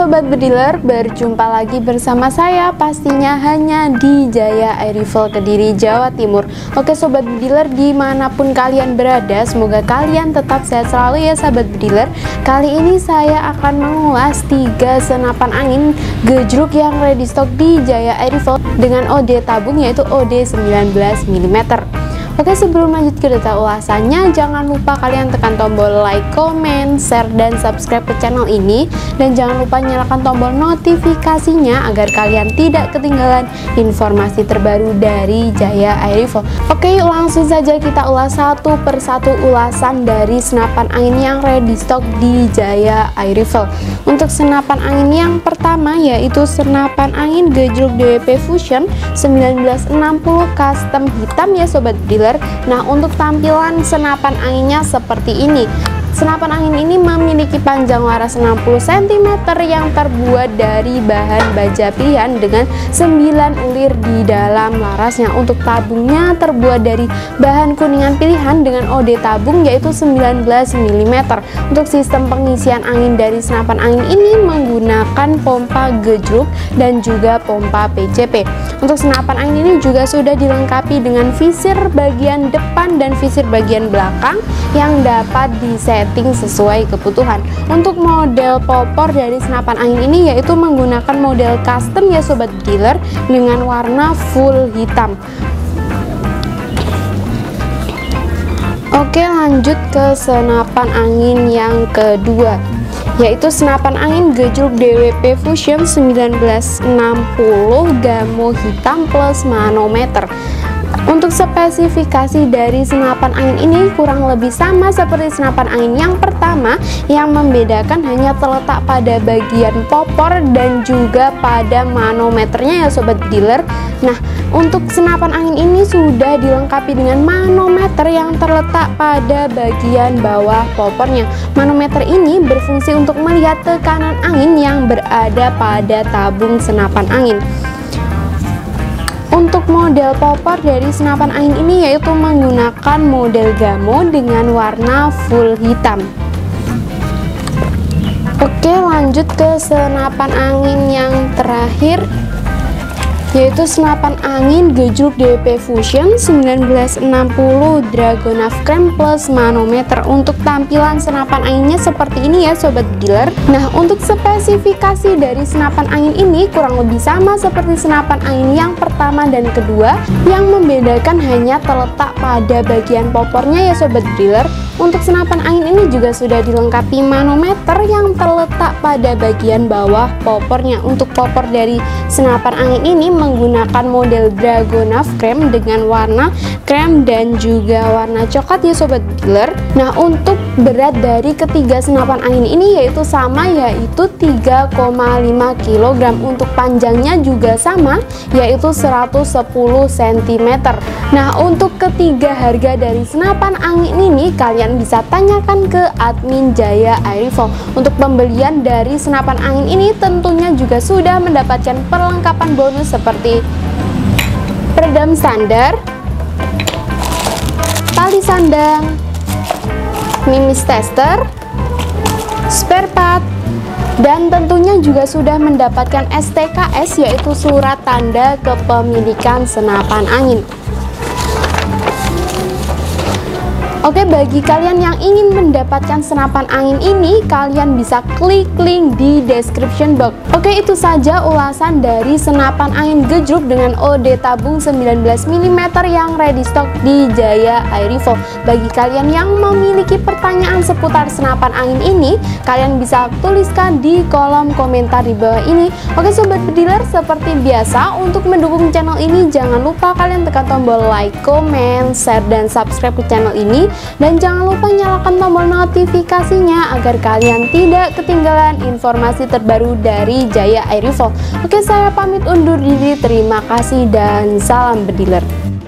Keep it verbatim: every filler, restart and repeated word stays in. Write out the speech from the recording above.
Sobat Bediler, berjumpa lagi bersama saya pastinya hanya di Jaya Air Rifle Kediri, Jawa Timur. Oke Sobat Bediler, dimanapun kalian berada, semoga kalian tetap sehat selalu ya Sobat Bediler. Kali ini saya akan mengulas tiga senapan angin gejruk yang ready stock di Jaya Air Rifle dengan O D tabung yaitu O D sembilan belas milimeter. Oke, sebelum lanjut ke detail ulasannya, jangan lupa kalian tekan tombol like, comment, share, dan subscribe ke channel ini. Dan jangan lupa nyalakan tombol notifikasinya agar kalian tidak ketinggalan informasi terbaru dari Jaya Air Rifle. Oke, yuk langsung saja kita ulas satu persatu ulasan dari senapan angin yang ready stock di Jaya Air Rifle. Untuk senapan angin yang pertama yaitu senapan angin gejruk D W P Fusion sembilan belas enam puluh custom hitam ya Sobat Bediler. Nah, untuk tampilan senapan anginnya seperti ini. Senapan angin ini memiliki panjang laras enam puluh sentimeter yang terbuat dari bahan baja pilihan dengan sembilan ulir di dalam larasnya. Untuk tabungnya terbuat dari bahan kuningan pilihan dengan O D tabung yaitu sembilan belas milimeter. Untuk sistem pengisian angin dari senapan angin ini menggunakan pompa gejruk dan juga pompa P C P. Untuk senapan angin ini juga sudah dilengkapi dengan visir bagian depan dan visir bagian belakang yang dapat disetting sesuai kebutuhan. Untuk model popor dari senapan angin ini yaitu menggunakan model custom ya Sobat Bediler dengan warna full hitam. Oke, lanjut ke senapan angin yang kedua yaitu senapan angin gejruk D W P Fusion sembilan belas enam puluh gamo hitam plus manometer. Untuk spesifikasi dari senapan angin ini kurang lebih sama seperti senapan angin yang pertama, yang membedakan hanya terletak pada bagian popor dan juga pada manometernya ya Sobat Bediler. Nah, untuk senapan angin ini sudah dilengkapi dengan manometer yang terletak pada bagian bawah popornya. Manometer ini berfungsi untuk melihat tekanan angin yang berada pada tabung senapan angin. Untuk model popor dari senapan angin ini yaitu menggunakan model gamo dengan warna full hitam. Oke, lanjut ke senapan angin yang terakhir yaitu senapan angin gejruk D W P Fusion sembilan belas enam puluh Dragonaf Creme plus manometer. Untuk tampilan senapan anginnya seperti ini ya Sobat Bediler. Nah, untuk spesifikasi dari senapan angin ini kurang lebih sama seperti senapan angin yang pertama dan kedua, yang membedakan hanya terletak pada bagian popornya ya Sobat Bediler. Untuk senapan angin ini juga sudah dilengkapi manometer yang terletak pada bagian bawah popornya. Untuk popor dari senapan angin ini menggunakan model Dragonaf Creme dengan warna krem dan juga warna coklat ya Sobat Bediler. Nah, untuk berat dari ketiga senapan angin ini yaitu sama, yaitu tiga koma lima kilogram. Untuk panjangnya juga sama, yaitu seratus sepuluh sentimeter. Nah, untuk ketiga harga dari senapan angin ini kalian bisa tanyakan ke admin Jaya Air Rifle. Untuk pembelian dari senapan angin ini tentunya juga sudah mendapatkan perlengkapan bonus seperti peredam standar, tali sandang, mimis tester, spare part, dan tentunya juga sudah mendapatkan S T K S yaitu surat tanda kepemilikan senapan angin. Oke, bagi kalian yang ingin mendapatkan senapan angin ini, kalian bisa klik link di description box. Oke, itu saja ulasan dari senapan angin gejruk dengan O D tabung sembilan belas milimeter yang ready stock di Jaya Air Rifle. Bagi kalian yang memiliki pertanyaan seputar senapan angin ini, kalian bisa tuliskan di kolom komentar di bawah ini. Oke Sobat Bediler, seperti biasa untuk mendukung channel ini jangan lupa kalian tekan tombol like, comment, share, dan subscribe ke channel ini. Dan jangan lupa nyalakan tombol notifikasinya agar kalian tidak ketinggalan informasi terbaru dari Jaya Air Rifle. Oke, saya pamit undur diri. Terima kasih dan salam Bediler.